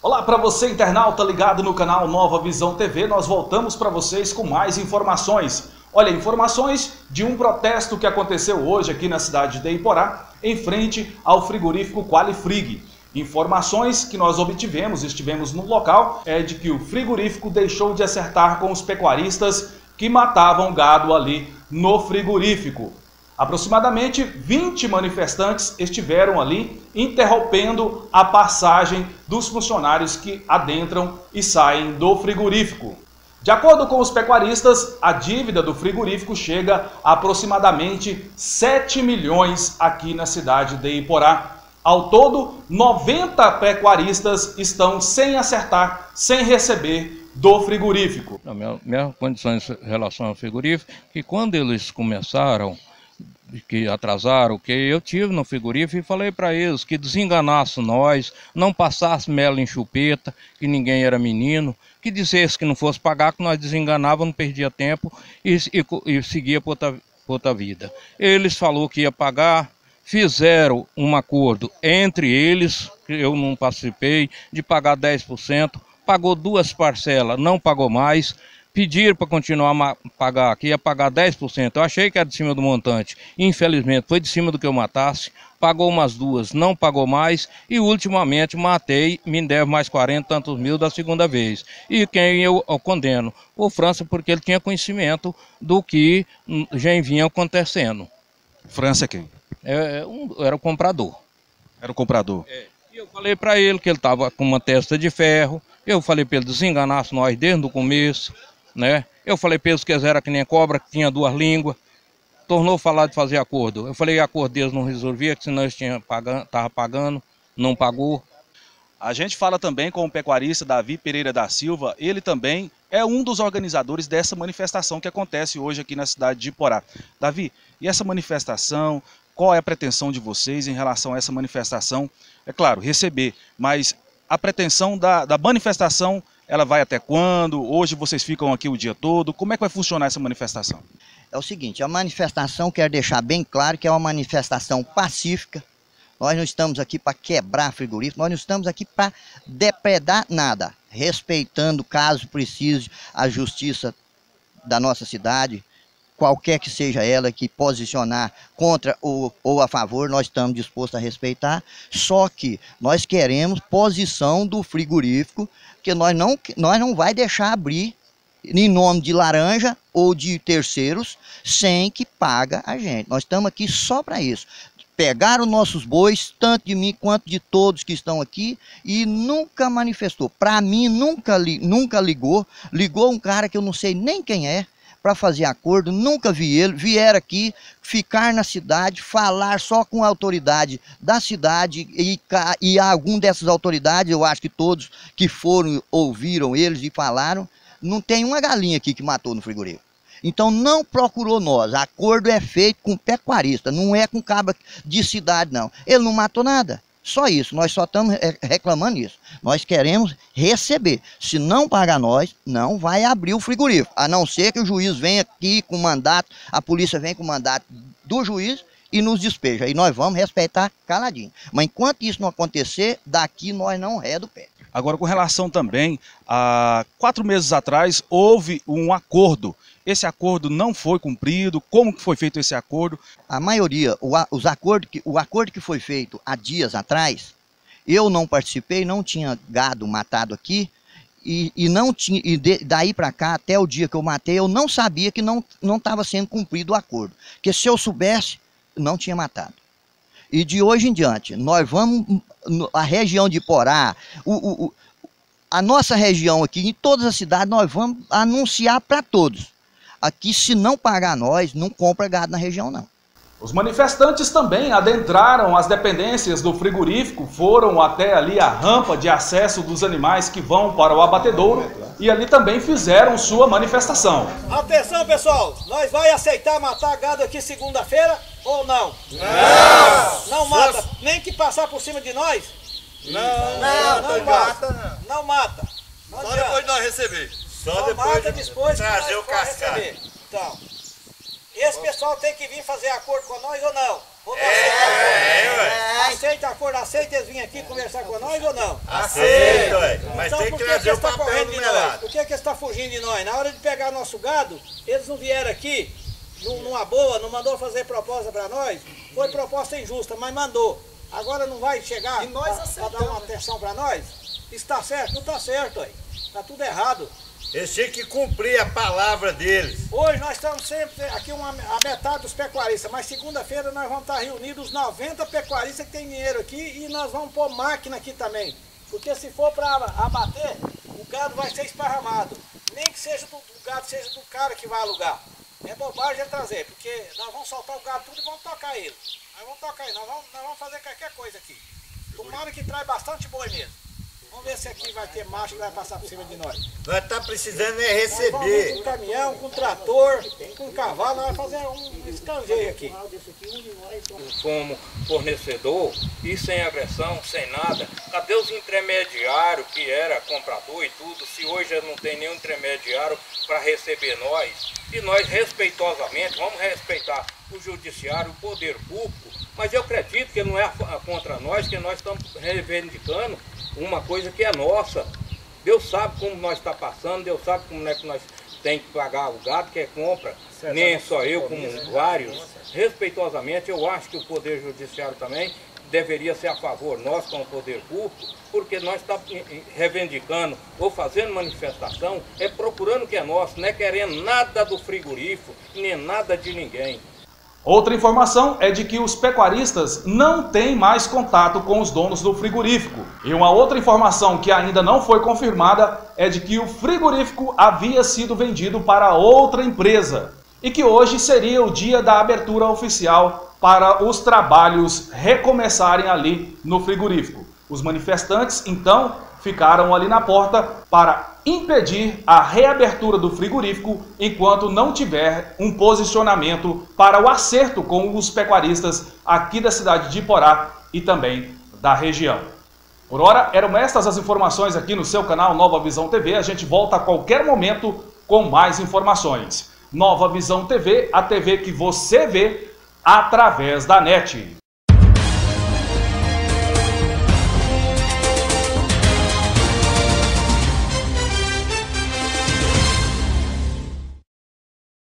Olá para você, internauta ligado no canal Nova Visão TV, nós voltamos para vocês com mais informações. Olha, informações de um protesto que aconteceu hoje aqui na cidade de Iporá, em frente ao frigorífico Qualifrig. Informações que nós obtivemos, estivemos no local, é de que o frigorífico deixou de acertar com os pecuaristas que matavam gado ali no frigorífico. Aproximadamente 20 manifestantes estiveram ali interrompendo a passagem dos funcionários que adentram e saem do frigorífico. De acordo com os pecuaristas, a dívida do frigorífico chega a aproximadamente 7 milhões aqui na cidade de Iporá. Ao todo, 90 pecuaristas estão sem acertar, sem receber do frigorífico. Minhas condições em relação ao frigorífico, que quando eles começaram, que atrasaram, que eu tive no frigorífico e falei para eles que desenganassem nós, não passasse mel em chupeta, que ninguém era menino, que dissesse que não fosse pagar, que nós desenganávamos, não perdia tempo e seguia para outra vida. Eles falaram que ia pagar, fizeram um acordo entre eles, que eu não participei, de pagar 10%, pagou 2 parcelas, não pagou mais. Pediram para continuar a pagar, que ia pagar 10%. Eu achei que era de cima do montante. Infelizmente, foi de cima do que eu matasse. Pagou umas 2, não pagou mais. E ultimamente matei, me deve mais 40 tantos mil da segunda vez. E quem eu condeno? O França, porque ele tinha conhecimento do que já vinha acontecendo. França é quem? Era o comprador. Era o comprador. E eu falei para ele que ele estava com uma testa de ferro. Eu falei para ele desenganar nós desde o começo. Né? Eu falei para eles que eles eram que nem cobra, que tinha 2 línguas. Tornou falar de fazer acordo. Eu falei que acordo deles não resolvia, que senão eles estavam pagando, não pagou. A gente fala também com o pecuarista Davi Pereira da Silva, ele também é um dos organizadores dessa manifestação que acontece hoje aqui na cidade de Iporá. Davi, e essa manifestação, qual é a pretensão de vocês em relação a essa manifestação? É claro, receber, mas a pretensão da manifestação, ela vai até quando? Hoje vocês ficam aqui o dia todo? Como é que vai funcionar essa manifestação? É o seguinte, a manifestação, quero deixar bem claro que é uma manifestação pacífica. Nós não estamos aqui para quebrar frigorífico, nós não estamos aqui para depredar nada. Respeitando, caso precise, a justiça da nossa cidade, qualquer que seja ela, que posicionar contra ou a favor, nós estamos dispostos a respeitar. Só que nós queremos posição do frigorífico, que nós não vai deixar abrir em nome de laranja ou de terceiros sem que paga a gente. Nós estamos aqui só para isso. Pegaram nossos bois, tanto de mim quanto de todos que estão aqui, e nunca manifestou. Para mim, nunca ligou. Ligou um cara que eu não sei nem quem é, para fazer acordo, nunca vi ele. Vieram aqui, ficar na cidade, falar só com a autoridade da cidade, e algum dessas autoridades, eu acho que todos que foram, ouviram eles e falaram, não tem uma galinha aqui que matou no frigorífico. Então não procurou nós, acordo é feito com pecuarista, não é com cabra de cidade não. Ele não matou nada, só isso, nós só estamos reclamando isso. Nós queremos receber, se não pagar nós, não vai abrir o frigorífico. A não ser que o juiz venha aqui com mandato, a polícia vem com mandato do juiz e nos despeja. E nós vamos respeitar caladinho. Mas enquanto isso não acontecer, daqui nós não ré do pé. Agora, com relação também a 4 meses atrás, houve um acordo. Esse acordo não foi cumprido. Como que foi feito esse acordo? A maioria, o acordo que foi feito há dias atrás, eu não participei, não tinha gado matado aqui, daí para cá, até o dia que eu matei, eu não sabia que não estava sendo cumprido o acordo. Porque se eu soubesse, não tinha matado. E de hoje em diante, nós vamos, a região de Iporá, a nossa região aqui, em todas as cidades, nós vamos anunciar para todos. Aqui, se não pagar nós, não compra gado na região, não. Os manifestantes também adentraram as dependências do frigorífico, foram até ali a rampa de acesso dos animais que vão para o abatedouro e ali também fizeram sua manifestação. Atenção, pessoal, nós vai aceitar matar gado aqui segunda-feira ou não? Não! Não mata, nem que passar por cima de nós? Não mata. Não mata. Não Só depois de nós receber. Só depois de trazer o cascalho. Então, esse pessoal tem que vir fazer acordo com nós ou não? Aceita a cor, aceita eles virem aqui conversar com nós ou não? Aceito, mas Então, tem por que que trazer eles o estão papel correndo de nós? numerado. Por que eles estão fugindo de nós? Na hora de pegar nosso gado, eles não vieram aqui numa boa, não mandou fazer proposta para nós. Foi proposta injusta, mas mandou. Agora não vai chegar para dar uma atenção para nós? Está certo? Não está certo, aí. Está tudo errado. Eles tinham que cumprir a palavra deles. Hoje nós estamos sempre aqui a metade dos pecuaristas, mas segunda-feira nós vamos estar reunidos os 90 pecuaristas que tem dinheiro aqui e nós vamos pôr máquina aqui também. Porque se for para abater, o gado vai ser esparramado. Nem que seja o gado seja do cara que vai alugar. É bobagem trazer, porque nós vamos soltar o gado tudo e vamos tocar ele. Nós vamos tocar ele, nós vamos fazer qualquer coisa aqui. Tomara que traz bastante boi mesmo. Vamos ver se aqui vai ter macho que vai passar por cima de nós. Nós estamos precisando é Nós vamos vir receber. com caminhão, com trator, com cavalo, nós vamos fazer um escanjeio aqui. Como fornecedor e sem agressão, sem nada. Cadê os intermediários que era comprador e tudo, se hoje não tem nenhum intermediário para receber nós? E nós respeitosamente vamos respeitar o judiciário, o poder público, mas eu acredito que não é contra nós, que nós estamos reivindicando uma coisa que é nossa. Deus sabe como nós está passando, Deus sabe como é que nós tem que pagar o gado que é compra, nem só eu, como vários. Respeitosamente, eu acho que o Poder Judiciário também deveria ser a favor, nós como Poder Público, porque nós estamos reivindicando ou fazendo manifestação, é procurando o que é nosso, não é querendo nada do frigorífico, nem nada de ninguém. Outra informação é de que os pecuaristas não têm mais contato com os donos do frigorífico. E uma outra informação que ainda não foi confirmada é de que o frigorífico havia sido vendido para outra empresa e que hoje seria o dia da abertura oficial para os trabalhos recomeçarem ali no frigorífico. Os manifestantes, então, ficaram ali na porta para impedir a reabertura do frigorífico enquanto não tiver um posicionamento para o acerto com os pecuaristas aqui da cidade de Iporá e também da região. Por hora, eram estas as informações aqui no seu canal Nova Visão TV. A gente volta a qualquer momento com mais informações. Nova Visão TV, a TV que você vê através da net.